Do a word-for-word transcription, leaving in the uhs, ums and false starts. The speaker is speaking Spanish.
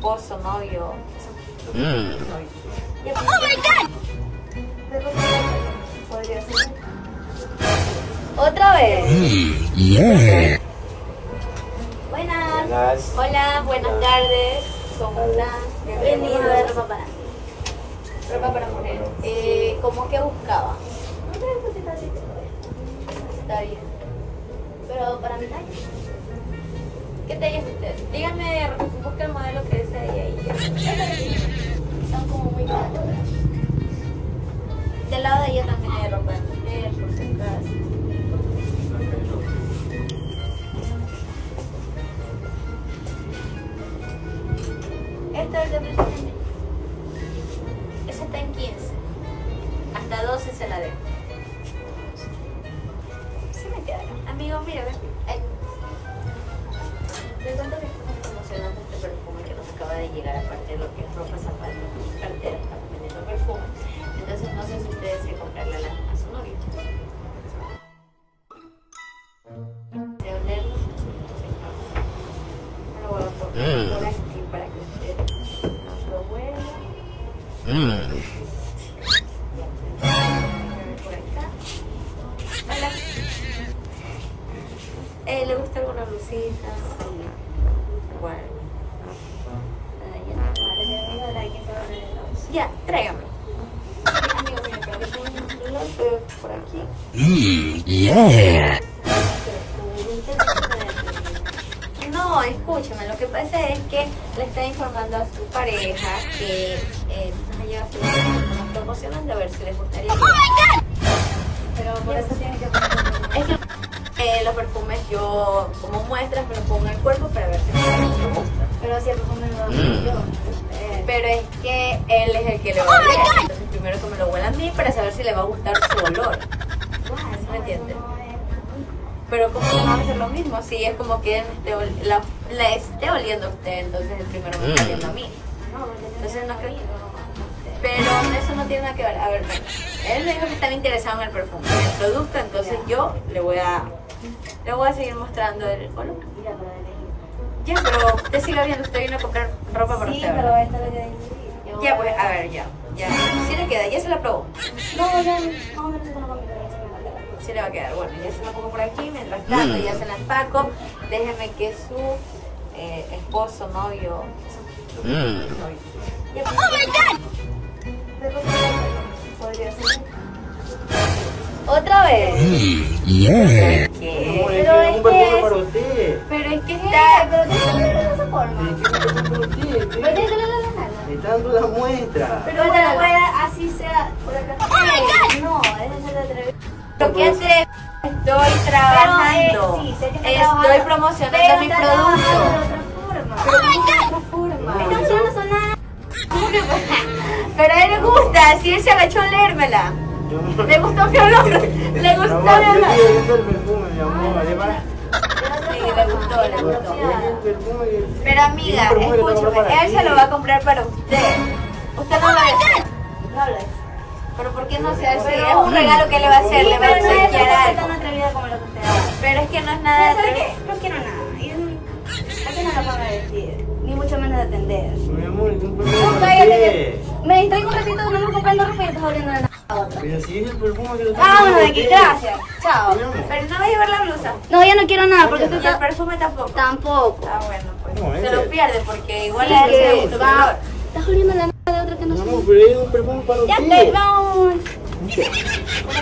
esposo, novio. Mm. ¡Oh, my God! Podría ser. ¿Otra vez? Mm, yeah. Buenas. Buenas. Hola, buenas tardes. ¿Cómo están? Bienvenidos a ropa para ropa para mujer. Eh, ¿Cómo que buscaba? Está bien. Pero para mi talla. ¿Qué talla es usted? Dígame, busca el modelo que desea y ya. Son como muy grandes. Del lado de ella también hay ropa de mujer, por si acaso. Esto es de precio. Ese está en quince. Hasta doce se la dejo. Sí me queda. Amigo, mira, ven. Ay. ¿De cuánto que estamos promocionando este perfume que nos acaba de llegar? Aparte de lo que es ropa, zapatos, cartera, estamos vendiendo perfume. Entonces no sé si ustedes se comprarle a, la, a su novio. De olerlo. Me lo voy a poner por aquí para que ustedes no lo huelan. Mm. Por acá. Hola. Eh, ¿Le gusta alguna blusita? Sí. Bueno. Ya, tráigame. Amigo, mira, que le pongo un lote por aquí. Mm, yeah. No, escúchame, lo que pasa es que le está informando a su pareja que eh, allá nos promocionando a ver si les gustaría. Pero por eso tiene que poner. Es que eh, los perfumes yo, como muestras, me los pongo en el cuerpo para ver si me gusta. Pero si el perfume no lo Mm. yo. Eh, pero es que él es el que le va a oler. Entonces primero que me lo huela a mí para saber si le va a gustar su olor. ¿Sí me entiendes? Pero como no va a ser lo mismo, si es como que él esté ol- la, la esté oliendo a usted, entonces el primero me está oliendo a mí. Entonces no creo. Pero eso no tiene nada que ver. A ver, él me dijo que estaba interesado en el perfume, en el producto, entonces yo le voy a le voy a seguir mostrando el olor. Ya, pero usted siga viendo, usted vino a comprar ropa para Sí, usted. pero ¿verdad? esta lo que Ya, pues, a ver, ya. Ya. Sí le queda, ya se la probó. No, ya, más o menos con la Sí le va a quedar. Bueno, ya se la pongo por aquí, mientras tanto ya se la empaco. Déjeme que su eh, esposo, novio. Mm. Ya, pues, ¡Oh, my God! podría ser. ¿Otra vez? Mm, yeah. ¿Qué? Pero es es un perfume que- para usted. Pero es que Ya, está. pero tienes que hacerlo de esa forma. ¿De qué perfume para usted? Pero tienes que hacerlo de la nalga. Le está dando la muestra. Pero te la voy a así sea por acá. No, esa es la atrevida. ¿Pero qué hace? Estoy trabajando. Pero, eh, sí, sé que está Estoy trabajando, promocionando pero mi está producto. trabajando de otra forma. Pero ¿cómo de otra forma? Estas opciones no son nada. Pero a él le gusta, si él se agachó a leérmela. Yo no- Le gustó mi olor. Le gustó No, mi yo olor. estoy viendo el perfume, mi amor. ¿Vale? Para. Sí, le gustó, le gustó. Es el perfume que- Pero amiga, es un perfume que tengo escúchame, para él ti. se lo va a comprar para usted. Usted no lo desea. No hables. Pero ¿por qué no se hace? Es un regalo que le va a hacer, le va a Pero no es obsequiar tan algo. atrevida como lo que usted hace. Pero es que no es nada ¿Sabes atrevido. qué? No quiero nada. Y es muy- Aquí no la van a vestir, ni mucho menos de atender. Mi amor, es un perfume No, para cállate. usted. que- Me distraigo un ratito, no me comprando ropa y estás abriendo la nada a otra. Pero si es el perfume que lo está Vámonos de dando aquí, usted. gracias. Chao. Mi amor. Pero no va a llevar la blusa. No, ya no quiero nada porque Y usted el está... perfume tampoco. Tampoco. Ah, bueno, pues. No, se ese- lo pierde porque igual Sí, es que que su va- olor. Estás oliendo la nada de otra que no Mi soy. amor, pero es un perfume para Ya usted. te vamos. ¿Cómo